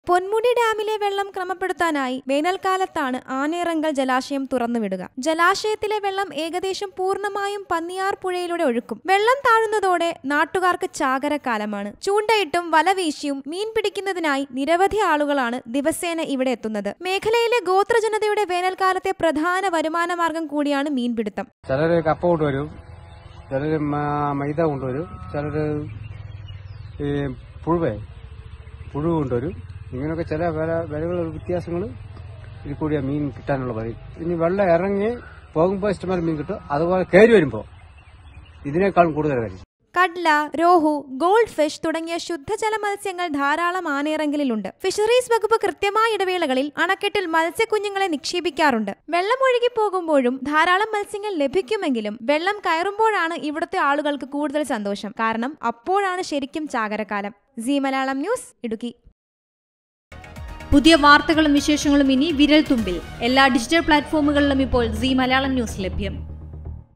പൊന്മുടി ഡാമിലെ വെള്ളം ക്രമപ്പെടുത്താനായി വേനൽക്കാലത്താണ് ആനയിറങ്കൽ ജലാശയം തുറന്നുവിടുക. ജലാശയത്തിലെ വെള്ളം ഏകദേശം പൂർണ്ണമായും പന്നിയാർ പുഴയിലൂടെ ഒഴുക്കും. വെള്ളം താഴുന്നതോടെ നാട്ടുകാർക്ക് ചാകരക്കാലമാണ്. ചൂണ്ടയിട്ടും വലവീശിയും മീൻ പിടിക്കുന്നതിനായി നിരവധി ആളുകളാണ് ദിവസേന ഇവിടെ എത്തുന്നത്. മേഖലയിലെ ഗോത്രജനതയുടെ വേനൽക്കാലത്തെ പ്രധാന വരുമാന മാർഗം കൂടിയാണ് മീൻപിടുത്തം. ചിലര് കപ്പ കൊണ്ടുവരും, ചിലര് മൈദ കൊണ്ടുവരും, ചിലര് പുഴു കൊണ്ടുവരും. ഇങ്ങനെയൊക്കെ ചില വിലകളുടെ വ്യത്യാസങ്ങൾ ഇതിൽ കൂടിയാണ് മീൻ കിട്ടാനുള്ള വഴി. ഇനി വെള്ളം ഇറങ്ങി പോകുമ്പോൾ ഇഷ്ടംപോലെ മീൻ കിട്ടും. അതുപോലെ കയറി വരുമ്പോൾ ഇതിനേക്കാളും കൂടുതൽ വരും. കട്ല, രോഹു, ഗോൾഡ് ഫിഷ് തുടങ്ങിയ ശുദ്ധജല മത്സ്യങ്ങൾ ധാരാളം ആനയിറങ്കലിലുണ്ട്. ഫിഷറീസ് വകുപ്പ് കൃത്യമായ ഇടവേളകളിൽ അണക്കെട്ടിൽ മത്സ്യക്കുഞ്ഞുങ്ങളെ നിക്ഷേപിക്കാറുണ്ട്. വെള്ളം ഒഴുകി പോകുമ്പോഴും ധാരാളം മത്സ്യങ്ങൾ ലഭിക്കുമെങ്കിലും വെള്ളം കയറുമ്പോഴാണ് ഇവിടുത്തെ ആളുകൾക്ക് കൂടുതൽ സന്തോഷം. കാരണം അപ്പോഴാണ് ശരിക്കും ചാകരക്കാലം. Zee Malayalam news, Idukki. പുതിയ വാർത്തകളും വിശേഷങ്ങളും ഇനി വിരൽ തുമ്പിൽ. എല്ലാ ഡിജിറ്റൽ പ്ലാറ്റ്ഫോമുകളിലും ഇപ്പോൾ സീ മലയാളം ന്യൂസ് ലഭ്യം.